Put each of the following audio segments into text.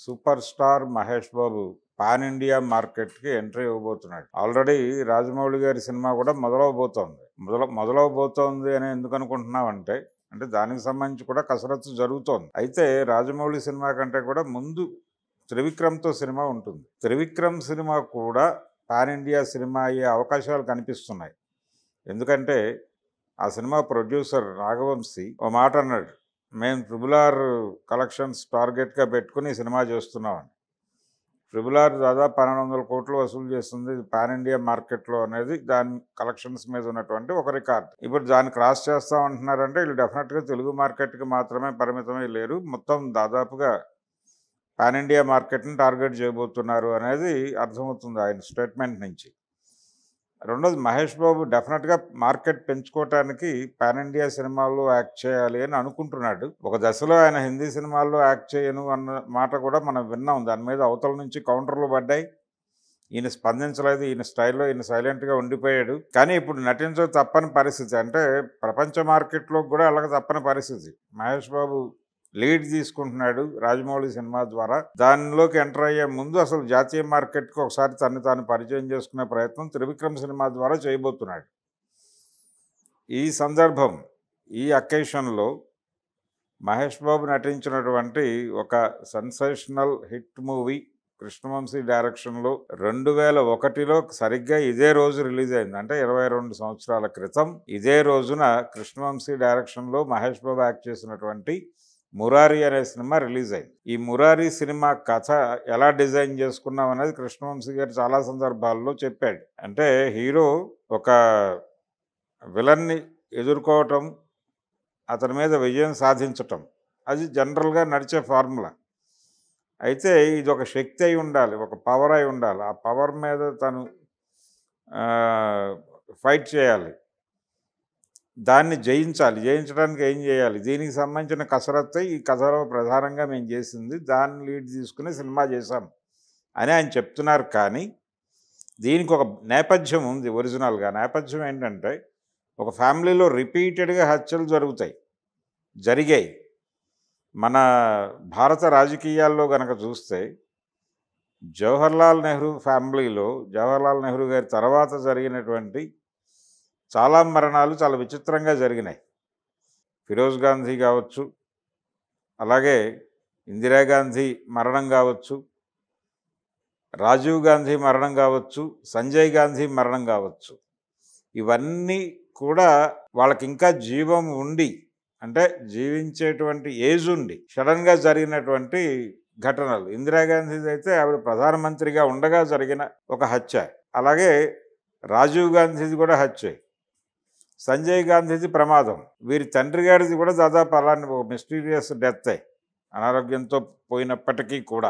Super star Mahesh Babu pan India మార్కెట్కి entry ఇవ్వబోతున్నాడు. Already Rajamouli గారి సినిమా కూడా మొదలవబోతోంది అని ఎందుకు అనుకుంటున్నామంటే దానికి సంబంధించి కూడా కసరత్తు జరుగుతోంది. అయితే రాజమౌళి సినిమా కంటే కూడా ముందు త్రివిక్రమ్తో సినిమా ఉంటుంది. త్రివిక్రమ్ సినిమా కూడా పాన్ ఇండియా సినిమా అయ్యే అవకాశాలు కనిపిస్తున్నాయి. ఎందుకంటే ఆ సినిమా ప్రొడ్యూసర్ నాగవంశీ ఓ మాట అన్నాడు, మేము RRR కలెక్షన్స్ టార్గెట్గా పెట్టుకుని సినిమా చేస్తున్నామని. RRR దాదాపు 1200 కోట్లు వసూలు చేస్తుంది పాన్ ఇండియా మార్కెట్లో అనేది దాని కలెక్షన్స్ మీద ఉన్నటువంటి ఒక రికార్డ్. ఇప్పుడు దాన్ని క్రాస్ చేస్తామంటున్నారంటే వీళ్ళు డెఫినెట్గా తెలుగు మార్కెట్కి మాత్రమే పరిమితమై లేరు, మొత్తం దాదాపుగా పాన్ ఇండియా మార్కెట్ని టార్గెట్ చేయబోతున్నారు అనేది అర్థమవుతుంది ఆయన స్టేట్మెంట్ నుంచి. రెండోది, మహేష్ బాబు డెఫినెట్గా మార్కెట్ పెంచుకోవటానికి పాన్ ఇండియా సినిమాల్లో యాక్ట్ చేయాలి అని అనుకుంటున్నాడు. ఒక దశలో ఆయన హిందీ సినిమాల్లో యాక్ట్ చేయను అన్న మాట కూడా మనం విన్నాం. దాని మీద అవతల నుంచి కౌంటర్లు పడ్డాయి. ఈయన స్పందించలేదు, ఈయన స్టైల్లో ఈయన సైలెంట్గా ఉండిపోయాడు. కానీ ఇప్పుడు నటించ తప్పని పరిస్థితి, అంటే ప్రపంచ మార్కెట్లో కూడా అలాగ తప్పని పరిస్థితి. మహేష్ బాబు లీడ్ తీసుకుంటున్నాడు రాజమౌళి సినిమా ద్వారా. దానిలోకి ఎంటర్ అయ్యే ముందు అసలు జాతీయ మార్కెట్కి ఒకసారి తను తాను పరిచయం చేసుకునే ప్రయత్నం త్రివిక్రమ్ సినిమా ద్వారా చేయబోతున్నాడు. ఈ సందర్భం, ఈ అకేషన్లో మహేష్ బాబు నటించినటువంటి ఒక సెన్సేషనల్ హిట్ మూవీ కృష్ణవంశీ డైరెక్షన్లో 2001లో సరిగ్గా ఇదే రోజు రిలీజ్ అయింది. అంటే 22 సంవత్సరాల క్రితం ఇదే రోజున కృష్ణవంశీ డైరెక్షన్లో మహేష్ బాబు యాక్ట్ చేసినటువంటి మురారి అనే సినిమా రిలీజ్ అయింది. ఈ మురారి సినిమా కథ ఎలా డిజైన్ చేసుకున్నాం అనేది కృష్ణవంశీ గారు చాలా సందర్భాల్లో చెప్పాడు. అంటే హీరో ఒక విలన్ని ఎదుర్కోవటం, అతని మీద విజయం సాధించటం, అది జనరల్గా నడిచే ఫార్ములా. అయితే ఇది ఒక శక్తి అయి ఉండాలి, ఒక పవర్ అయి ఉండాలి. ఆ పవర్ మీద తను ఫైట్ చేయాలి, దాన్ని జయించడానికి ఏం చేయాలి, దీనికి సంబంధించిన కసరత్తు ఈ కథలో ప్రధానంగా మేము చేసింది, దాన్ని లీడ్ తీసుకుని సినిమా చేశాం అని ఆయన చెప్తున్నారు. కానీ దీనికి ఒక నేపథ్యం ఉంది. ఒరిజినల్గా నేపథ్యం ఏంటంటే, ఒక ఫ్యామిలీలో రిపీటెడ్గా హత్యలు జరిగాయి. మన భారత రాజకీయాల్లో కనుక చూస్తే జవహర్లాల్ నెహ్రూ ఫ్యామిలీలో, జవహర్లాల్ నెహ్రూ గారి తర్వాత జరిగినటువంటి చాలా మరణాలు చాలా విచిత్రంగా జరిగినాయి. ఫిరోజ్ గాంధీ కావచ్చు, అలాగే ఇందిరాగాంధీ మరణం కావచ్చు, రాజీవ్ గాంధీ మరణం కావచ్చు, సంజయ్ గాంధీ మరణం కావచ్చు, ఇవన్నీ కూడా వాళ్ళకి ఇంకా జీవం ఉండి, అంటే జీవించేటువంటి ఏజ్ ఉండి సడన్గా జరిగినటువంటి ఘటనలు. ఇందిరాగాంధీది అయితే ఆవిడ ప్రధానమంత్రిగా ఉండగా జరిగిన ఒక హత్య, అలాగే రాజీవ్ గాంధీది కూడా హత్య, సంజయ్ గాంధీది ప్రమాదం, వీరి తండ్రి గారిది కూడా దాదాపు అలాంటి ఒక మిస్టీరియస్ డెత్, అనారోగ్యంతో పోయినప్పటికీ కూడా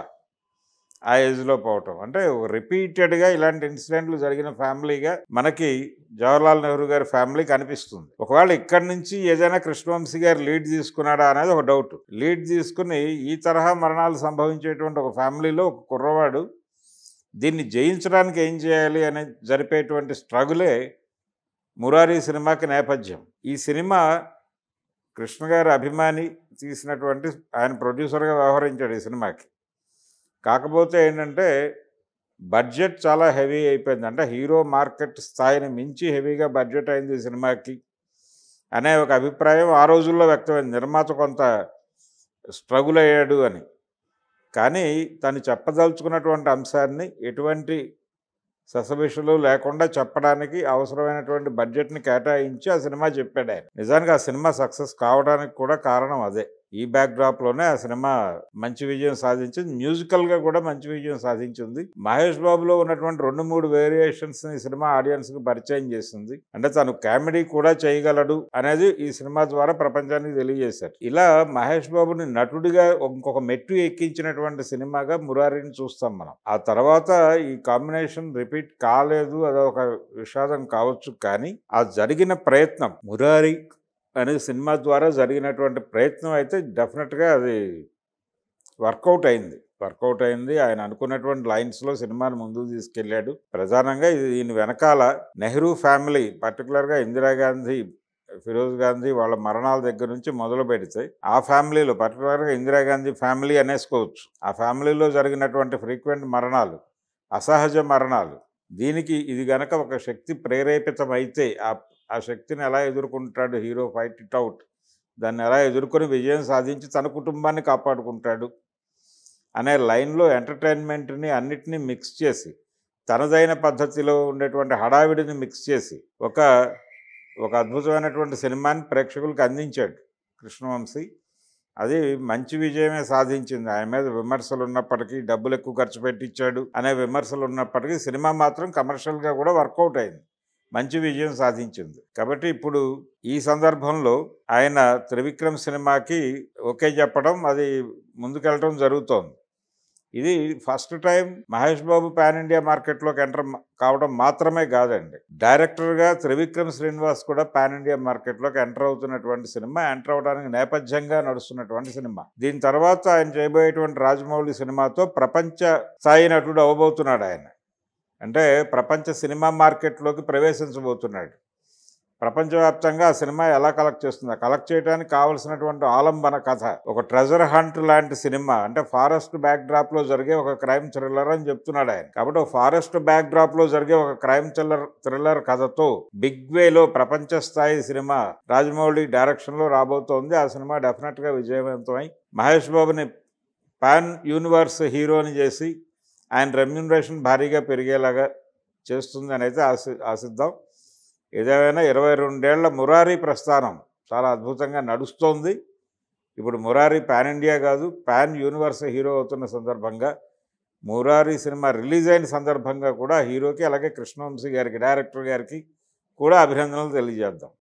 ఆ ఏజ్లో పోవటం. అంటే రిపీటెడ్గా ఇలాంటి ఇన్సిడెంట్లు జరిగిన ఫ్యామిలీగా మనకి జవహర్లాల్ నెహ్రూ గారి ఫ్యామిలీ కనిపిస్తుంది. ఒకవేళ ఇక్కడి నుంచి ఏదైనా కృష్ణవంశీ గారు లీడ్ తీసుకున్నాడా అనేది ఒక డౌట్. లీడ్ తీసుకుని ఈ తరహా మరణాలు సంభవించేటువంటి ఒక ఫ్యామిలీలో ఒక కుర్రవాడు దీన్ని జయించడానికి ఏం చేయాలి అని జరిపేటువంటి స్ట్రగులే మురారి సినిమాకి నేపథ్యం. ఈ సినిమా కృష్ణ గారి అభిమాని తీసినటువంటి, ఆయన ప్రొడ్యూసర్గా వ్యవహరించాడు ఈ సినిమాకి. కాకపోతే ఏంటంటే బడ్జెట్ చాలా హెవీ అయిపోయింది. అంటే హీరో మార్కెట్ స్థాయిని మించి హెవీగా బడ్జెట్ అయింది ఈ సినిమాకి అనే ఒక అభిప్రాయం ఆ రోజుల్లో వ్యక్తమైంది. నిర్మాత కొంత స్ట్రగుల్ అయ్యాడు అని. కానీ తను చెప్పదలుచుకున్నటువంటి అంశాన్ని ఎటువంటి ససభిషలు లేకుండా చెప్పడానికి అవసరమైనటువంటి బడ్జెట్ని కేటాయించి ఆ సినిమా చెప్పాడు ఆయన. నిజానికి ఆ సినిమా సక్సెస్ కావడానికి కూడా కారణం అదే. ఈ బ్యాక్డ్రాప్లోనే ఆ సినిమా మంచి విజయం సాధించింది. మ్యూజికల్గా కూడా మంచి విజయం సాధించింది. మహేష్ బాబులో ఉన్నటువంటి 2-3 వేరియేషన్స్ని ఈ సినిమా ఆడియన్స్కి పరిచయం చేసింది. అంటే తను కామెడీ కూడా చేయగలడు అనేది ఈ సినిమా ద్వారా ప్రపంచానికి తెలియజేశాడు. ఇలా మహేష్ బాబుని నటుడిగా ఇంకొక మెట్టు ఎక్కించినటువంటి సినిమాగా మురారిని చూస్తాం మనం. ఆ తర్వాత ఈ కాంబినేషన్ రిపీట్ కాలేదు, అదొక విషాదం కావచ్చు. కానీ ఆ జరిగిన ప్రయత్నం, మురారి అనే సినిమా ద్వారా జరిగినటువంటి ప్రయత్నం అయితే డెఫినెట్గా అది వర్కౌట్ అయింది. ఆయన అనుకున్నటువంటి లైన్స్లో సినిమాని ముందుకు తీసుకెళ్ళాడు. ప్రధానంగా దీని వెనకాల నెహ్రూ ఫ్యామిలీ, పర్టికులర్గా ఇందిరాగాంధీ ఫిరోజ్ గాంధీ వాళ్ళ మరణాల దగ్గర నుంచి మొదలు పెడితే ఆ ఫ్యామిలీలో పర్టికులర్గా ఇందిరాగాంధీ ఫ్యామిలీ అనేసుకోవచ్చు. ఆ ఫ్యామిలీలో జరిగినటువంటి ఫ్రీక్వెంట్ మరణాలు, అసహజ మరణాలు, దీనికి ఇది గనక ఒక శక్తి ప్రేరేపితమైతే ఆ శక్తిని ఎలా ఎదుర్కొంటాడు హీరో, ఫైట్ ఇట్ అవుట్, దాన్ని ఎలా ఎదుర్కొని విజయం సాధించి తన కుటుంబాన్ని కాపాడుకుంటాడు అనే లైన్లో ఎంటర్టైన్మెంట్ని అన్నిటినీ మిక్స్ చేసి, తనదైన పద్ధతిలో ఉండేటువంటి హడావిడిని మిక్స్ చేసి ఒక అద్భుతమైనటువంటి సినిమాని ప్రేక్షకులకు అందించాడు కృష్ణవంశీ. అది మంచి విజయమే సాధించింది. ఆయన మీద విమర్శలు ఉన్నప్పటికీ, డబ్బులు ఎక్కువ ఖర్చు పెట్టించాడు అనే విమర్శలు ఉన్నప్పటికీ సినిమా మాత్రం కమర్షియల్గా కూడా వర్కౌట్ అయింది, మంచి విజయం సాధించింది. కాబట్టి ఇప్పుడు ఈ సందర్భంలో ఆయన త్రివిక్రమ్ సినిమాకి ఓకే చెప్పడం, అది ముందుకెళ్ళటం జరుగుతోంది. ఇది first time Mahesh Babu pan India మార్కెట్లోకి ఎంటర్ కావడం మాత్రమే కాదండి, డైరెక్టర్గా త్రివిక్రమ్ శ్రీనివాస్ కూడా పాన్ ఇండియా మార్కెట్లోకి ఎంటర్ అవుతున్నటువంటి సినిమా, ఎంటర్ అవడానికి నేపథ్యంగా నడుస్తున్నటువంటి సినిమా. దీని తర్వాత ఆయన చేయబోయేటువంటి రాజమౌళి సినిమాతో ప్రపంచ స్థాయి నటుడు అవ్వబోతున్నాడు ఆయన. అంటే ప్రపంచ సినిమా మార్కెట్లోకి ప్రవేశించబోతున్నాడు. ప్రపంచవ్యాప్తంగా ఆ సినిమా ఎలా కలెక్ట్ చేస్తుంది, కలెక్ట్ చేయడానికి కావలసినటువంటి ఆలంబన కథ, ఒక ట్రెజర్ హంట్ లాంటి సినిమా, అంటే ఫారెస్ట్ బ్యాక్ డ్రాప్లో జరిగే ఒక క్రైమ్ థ్రిల్లర్ అని చెప్తున్నాడు ఆయన. కాబట్టి ఒక ఫారెస్ట్ బ్యాక్ డ్రాప్లో జరిగే ఒక క్రైమ్ థ్రిల్లర్ కథతో బిగ్ వేలో ప్రపంచ స్థాయి సినిమా రాజమౌళి డైరెక్షన్లో రాబోతోంది. ఆ సినిమా డెఫినెట్గా విజయవంతమై మహేష్ బాబుని పాన్ యూనివర్స్ హీరోని చేసి ఆయన రెమ్యూనరేషన్ భారీగా పెరిగేలాగా చేస్తుంది అని అయితే ఆశిద్దాం. ఏదేమైనా 22 ఏళ్ల మురారి ప్రస్థానం చాలా అద్భుతంగా నడుస్తోంది. ఇప్పుడు మురారి పాన్ ఇండియా కాదు, పాన్ యూనివర్స్ హీరో అవుతున్న సందర్భంగా, మురారి సినిమా రిలీజ్ అయిన సందర్భంగా కూడా హీరోకి, అలాగే కృష్ణవంశీ గారికి, డైరెక్టర్ గారికి కూడా అభినందనలు తెలియజేద్దాం.